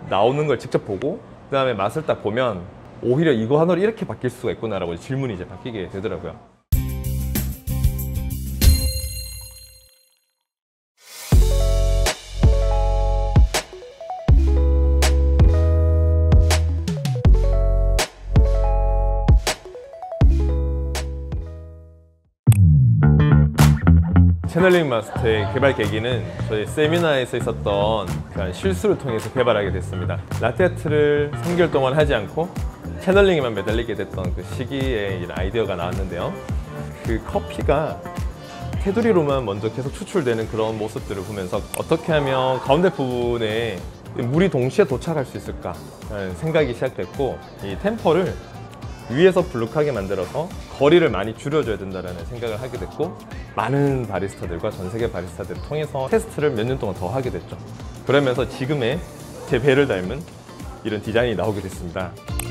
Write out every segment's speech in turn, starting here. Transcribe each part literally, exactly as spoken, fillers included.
나오는 걸 직접 보고 그 다음에 맛을 딱 보면 오히려 이거 하나로 이렇게 바뀔 수가 있구나 라고 질문이 이제 바뀌게 되더라고요. 채널링 마스터의 개발 계기는 저희 세미나에서 있었던 그런 실수를 통해서 개발하게 됐습니다. 라떼아트를 삼 개월 동안 하지 않고 채널링에만 매달리게 됐던 그 시기에 이런 아이디어가 나왔는데요. 그 커피가 테두리로만 먼저 계속 추출되는 그런 모습들을 보면서 어떻게 하면 가운데 부분에 물이 동시에 도착할 수 있을까 라는 생각이 시작됐고, 이 템퍼를 위에서 불룩하게 만들어서 거리를 많이 줄여줘야 된다는 생각을 하게 됐고, 많은 바리스타들과 전 세계 바리스타들을 통해서 테스트를 몇 년 동안 더 하게 됐죠. 그러면서 지금의 제 배를 닮은 이런 디자인이 나오게 됐습니다.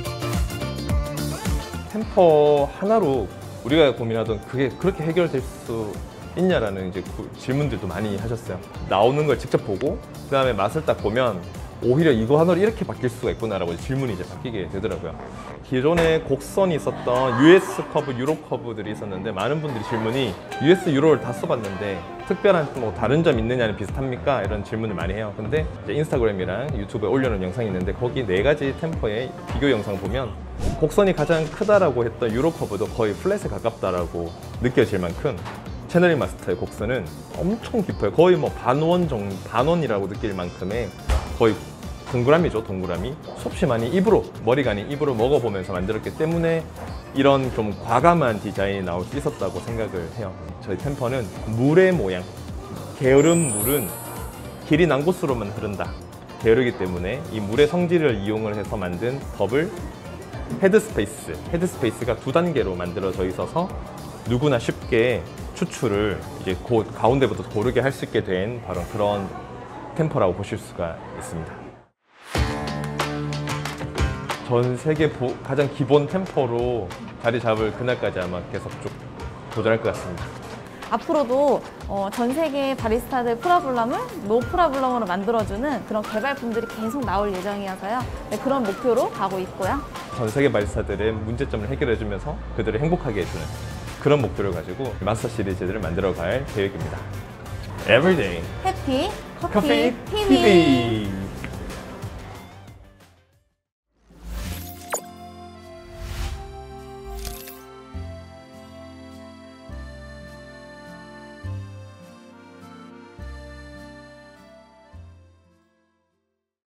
템퍼 하나로 우리가 고민하던 그게 그렇게 해결될 수 있냐라는 이제 질문들도 많이 하셨어요. 나오는 걸 직접 보고 그 다음에 맛을 딱 보면 오히려 이거 하나로 이렇게 바뀔 수가 있구나 라고 질문이 이제 바뀌게 되더라고요. 기존에 곡선이 있었던 유에스 커브, 유로 커브들이 있었는데 많은 분들이 질문이 유에스, 유로를 다 써봤는데 특별한 뭐 다른 점 있느냐는 비슷합니까? 이런 질문을 많이 해요. 근데 이제 인스타그램이랑 유튜브에 올려놓은 영상이 있는데 거기 네 가지 템퍼의 비교 영상 보면 곡선이 가장 크다라고 했던 유로 커브도 거의 플랫에 가깝다라고 느껴질 만큼 채널링 마스터의 곡선은 엄청 깊어요. 거의 뭐 반원 정도, 반원이라고 느낄 만큼의 거의 동그라미죠, 동그라미. 수없이 많이 입으로, 머리가 아닌 입으로 먹어보면서 만들었기 때문에 이런 좀 과감한 디자인이 나올 수 있었다고 생각을 해요. 저희 템퍼는 물의 모양, 게으른 물은 길이 난 곳으로만 흐른다. 게으르기 때문에 이 물의 성질을 이용을 해서 만든 버블 헤드스페이스, 헤드스페이스가 두 단계로 만들어져 있어서 누구나 쉽게 추출을 이제 고, 가운데부터 고르게 할 수 있게 된 바로 그런 템퍼라고 보실 수가 있습니다. 전 세계 보, 가장 기본 템퍼로 자리 잡을 그날까지 아마 계속 쭉 도전할 것 같습니다. 앞으로도 어, 전 세계 바리스타들 프라블럼을 노 프라블럼으로 만들어주는 그런 개발품들이 계속 나올 예정이어서요. 네, 그런 목표로 가고 있고요. 전 세계 바리스타들의 문제점을 해결해주면서 그들을 행복하게 해주는 그런 목표를 가지고 마스터 시리즈를 만들어 갈 계획입니다. Everyday 해피 커피, 커피 티비. 티비